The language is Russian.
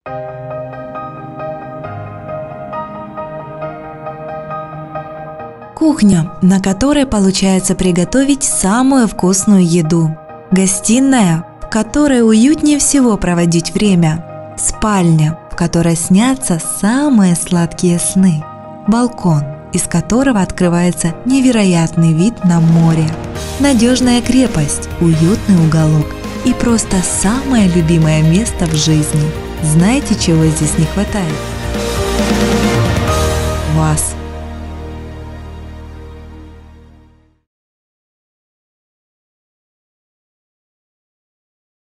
Кухня, на которой получается приготовить самую вкусную еду. Гостиная, в которой уютнее всего проводить время. Спальня, в которой снятся самые сладкие сны. Балкон, из которого открывается невероятный вид на море. Надежная крепость, уютный уголок и просто самое любимое место в жизни. Знаете, чего здесь не хватает? Вас.